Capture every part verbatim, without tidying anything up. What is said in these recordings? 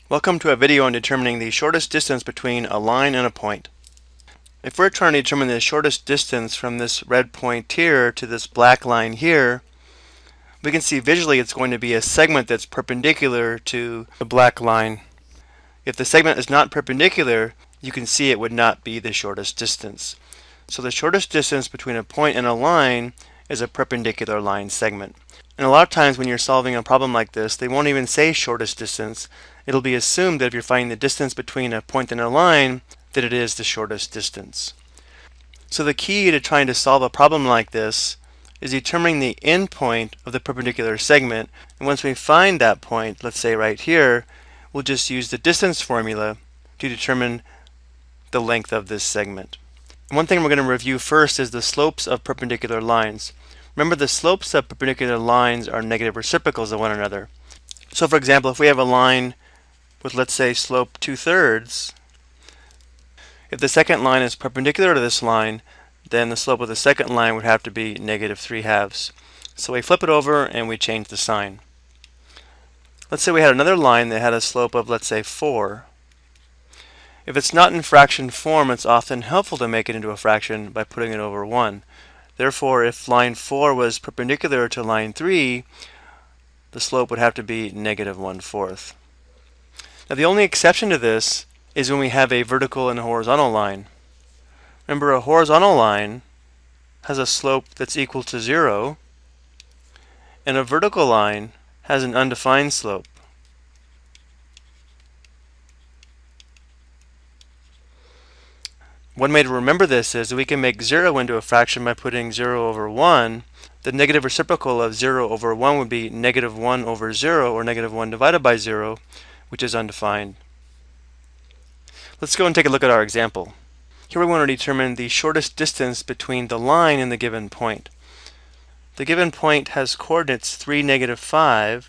Welcome to a video on determining the shortest distance between a line and a point. If we're trying to determine the shortest distance from this red point here to this black line here, we can see visually it's going to be a segment that's perpendicular to the black line. If the segment is not perpendicular, you can see it would not be the shortest distance. So the shortest distance between a point and a line is a perpendicular line segment. And a lot of times when you're solving a problem like this, they won't even say shortest distance. It'll be assumed that if you're finding the distance between a point and a line, that it is the shortest distance. So the key to trying to solve a problem like this is determining the endpoint of the perpendicular segment. And once we find that point, let's say right here, we'll just use the distance formula to determine the length of this segment. And one thing we're going to review first is the slopes of perpendicular lines. Remember, the slopes of perpendicular lines are negative reciprocals of one another. So for example, if we have a line with, let's say, slope two-thirds, if the second line is perpendicular to this line, then the slope of the second line would have to be negative three-halves. So we flip it over and we change the sign. Let's say we had another line that had a slope of, let's say, four. If it's not in fraction form, it's often helpful to make it into a fraction by putting it over one. Therefore, if line four was perpendicular to line three, the slope would have to be negative one-fourth. Now the only exception to this is when we have a vertical and a horizontal line. Remember, a horizontal line has a slope that's equal to zero, and a vertical line has an undefined slope. One way to remember this is that we can make zero into a fraction by putting zero over one. The negative reciprocal of zero over one would be negative one over zero, or negative one divided by zero, which is undefined. Let's go and take a look at our example. Here we want to determine the shortest distance between the line and the given point. The given point has coordinates three, negative five.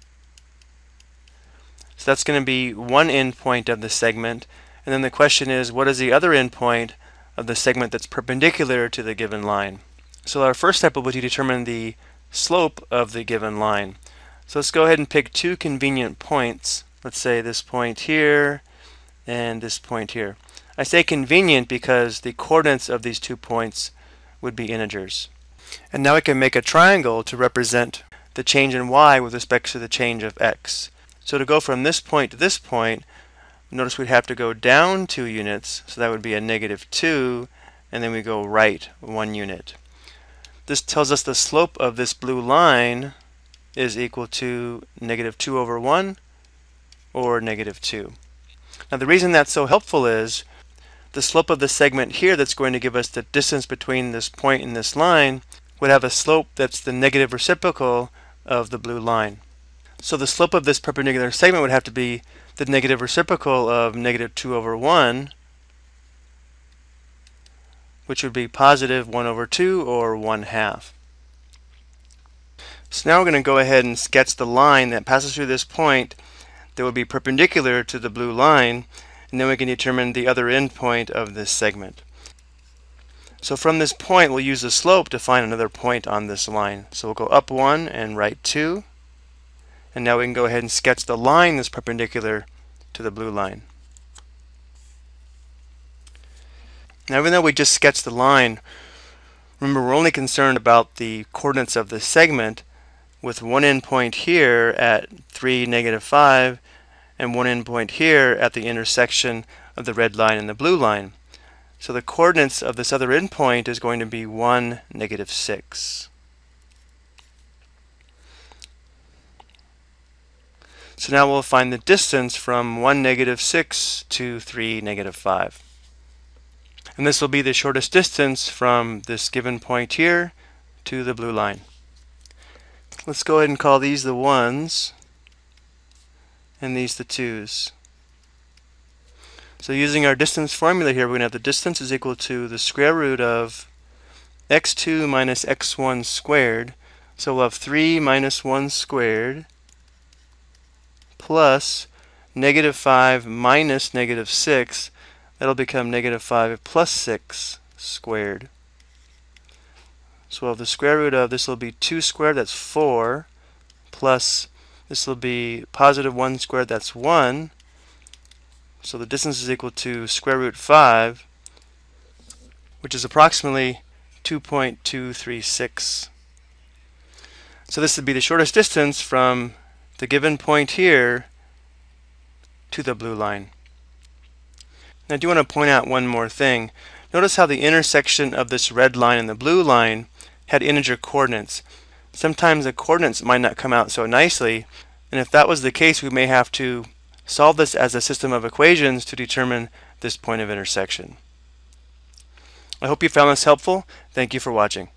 So that's going to be one endpoint of the segment. And then the question is, what is the other endpoint of the segment that's perpendicular to the given line? So our first step will be to determine the slope of the given line. So let's go ahead and pick two convenient points. Let's say this point here and this point here. I say convenient because the coordinates of these two points would be integers. And now we can make a triangle to represent the change in y with respect to the change of x. So to go from this point to this point, notice we'd have to go down two units, so that would be a negative two, and then we go right one unit. This tells us the slope of this blue line is equal to negative two over one, or negative two. Now the reason that's so helpful is the slope of the segment here that's going to give us the distance between this point and this line would have a slope that's the negative reciprocal of the blue line. So the slope of this perpendicular segment would have to be the negative reciprocal of negative two over one, which would be positive one over two, or one half. So now we're going to go ahead and sketch the line that passes through this point that would be perpendicular to the blue line, and then we can determine the other endpoint of this segment. So from this point, we'll use the slope to find another point on this line. So we'll go up one and right two. And now we can go ahead and sketch the line that's perpendicular to the blue line. Now, even though we just sketched the line, remember we're only concerned about the coordinates of the segment, with one endpoint here at three, negative five, and one endpoint here at the intersection of the red line and the blue line. So the coordinates of this other endpoint is going to be one, negative six. So now we'll find the distance from one, negative six to three, negative five. And this will be the shortest distance from this given point here to the blue line. Let's go ahead and call these the ones and these the twos. So using our distance formula here, we're going to have the distance is equal to the square root of x two minus x one squared. So we'll have three minus one squared plus negative five minus negative six. That'll become negative five plus six squared. So we'll have the square root of, this will be two squared, that's four, plus this will be positive one squared, that's one, So the distance is equal to square root five, which is approximately two point two three six. So this would be the shortest distance from the given point here to the blue line. Now I do want to point out one more thing. Notice how the intersection of this red line and the blue line had integer coordinates. Sometimes the coordinates might not come out so nicely, and if that was the case, we may have to solve this as a system of equations to determine this point of intersection. I hope you found this helpful. Thank you for watching.